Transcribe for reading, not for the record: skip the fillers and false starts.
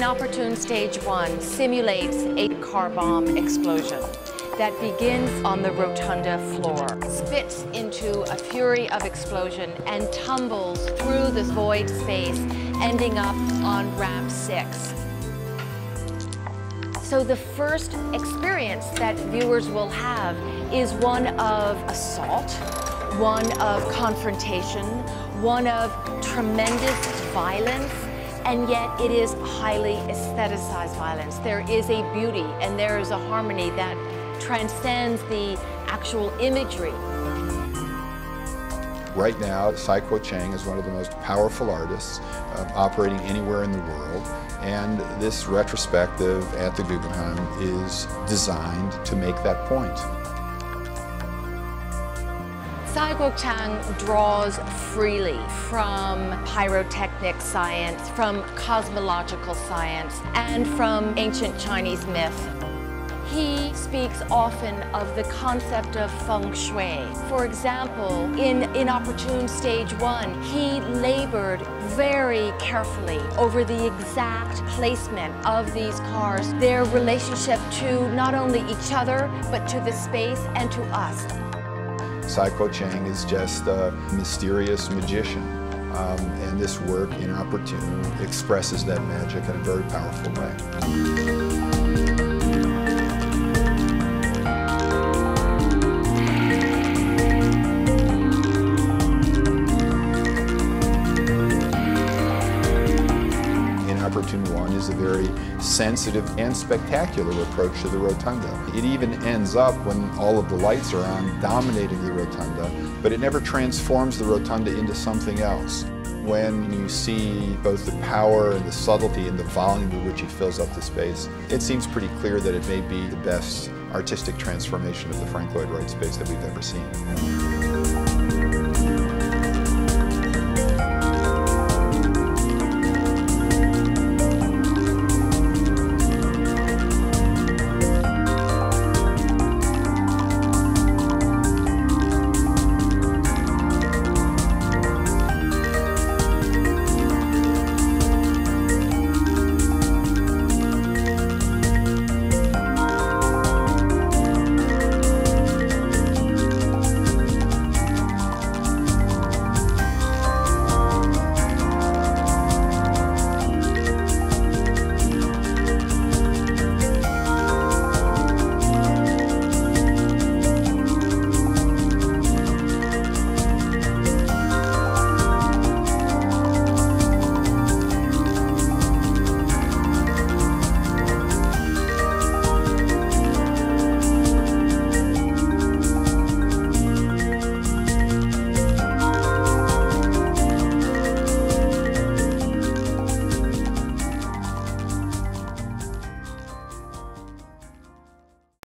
Inopportune Stage 1 simulates a car bomb explosion that begins on the rotunda floor, spits into a fury of explosion, and tumbles through this void space, ending up on ramp 6. So the first experience that viewers will have is one of assault, one of confrontation, one of tremendous violence, and yet it is highly aestheticized violence. There is a beauty and there is a harmony that transcends the actual imagery. Right now, Cai Guo-Qiang is one of the most powerful artists operating anywhere in the world, and this retrospective at the Guggenheim is designed to make that point. Cai Guo-Qiang draws freely from pyrotechnic science, from cosmological science, and from ancient Chinese myth. He speaks often of the concept of feng shui. For example, in Inopportune Stage 1, he labored very carefully over the exact placement of these cars, their relationship to not only each other, but to the space and to us. Cai Guo-Qiang is just a mysterious magician, and this work, Inopportune, expresses that magic in a very powerful way. Inopportune 1 is a very sensitive and spectacular approach to the rotunda. It even ends up, when all of the lights are on, dominating the rotunda, but it never transforms the rotunda into something else. When you see both the power and the subtlety and the volume with which he fills up the space, it seems pretty clear that it may be the best artistic transformation of the Frank Lloyd Wright space that we've ever seen.